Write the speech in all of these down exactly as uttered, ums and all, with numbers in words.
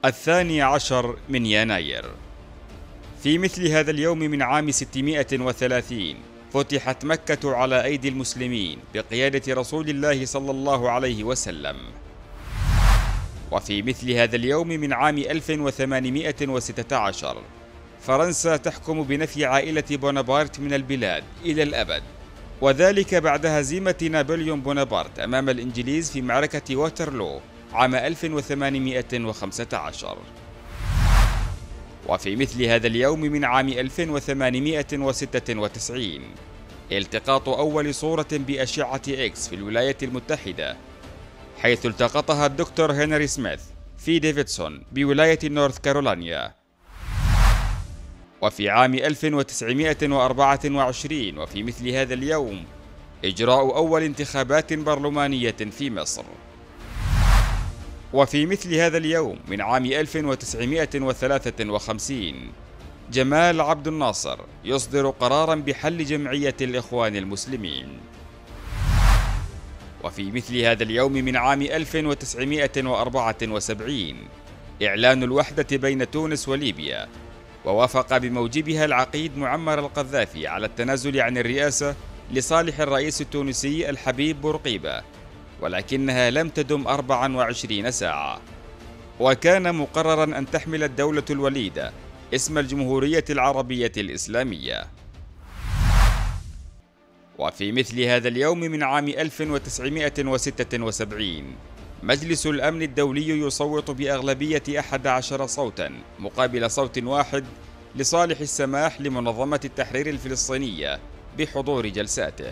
الثاني عشر من يناير. في مثل هذا اليوم من عام ستمائة وثلاثين فتحت مكة على أيدي المسلمين بقيادة رسول الله صلى الله عليه وسلم. وفي مثل هذا اليوم من عام ألف وثمانمائة وستة عشر فرنسا تحكم بنفي عائلة بونابرت من البلاد إلى الأبد، وذلك بعد هزيمة نابليون بونابرت أمام الإنجليز في معركة واترلو عام ألف وثمانمائة وخمسة عشر. وفي مثل هذا اليوم من عام ألف وثمانمائة وستة وتسعين التقاط أول صورة بأشعة إكس في الولايات المتحدة، حيث التقطها الدكتور هنري سميث في ديفيدسون بولاية نورث كارولينا. وفي عام ألف وتسعمائة وأربعة وعشرين وفي مثل هذا اليوم إجراء أول انتخابات برلمانية في مصر. وفي مثل هذا اليوم من عام ألف وتسعمائة وثلاثة وخمسين جمال عبد الناصر يصدر قراراً بحل جمعية الإخوان المسلمين. وفي مثل هذا اليوم من عام ألف وتسعمائة وأربعة وسبعين إعلان الوحدة بين تونس وليبيا، ووافق بموجبها العقيد معمر القذافي على التنازل عن الرئاسة لصالح الرئيس التونسي الحبيب بورقيبة، ولكنها لم تدم أربع وعشرين ساعة. وكان مقررا أن تحمل الدولة الوليدة اسم الجمهورية العربية الإسلامية. وفي مثل هذا اليوم من عام ألف وتسعمائة وستة وسبعين مجلس الأمن الدولي يصوت بأغلبية أحد عشر صوتا مقابل صوت واحد لصالح السماح لمنظمة التحرير الفلسطينية بحضور جلساته.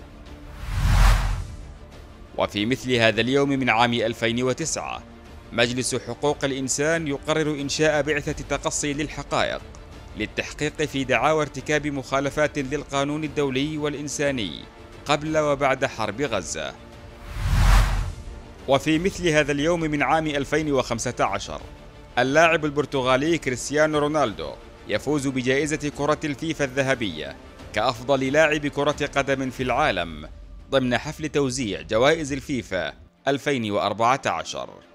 وفي مثل هذا اليوم من عام ألفين وتسعة مجلس حقوق الإنسان يقرر إنشاء بعثة تقصي للحقائق للتحقيق في دعاوى ارتكاب مخالفات للقانون الدولي والإنساني قبل وبعد حرب غزة. وفي مثل هذا اليوم من عام ألفين وخمسة عشر اللاعب البرتغالي كريستيانو رونالدو يفوز بجائزة كرة الفيفا الذهبية كأفضل لاعب كرة قدم في العالم ضمن حفل توزيع جوائز الفيفا ألفين وأربعة عشر.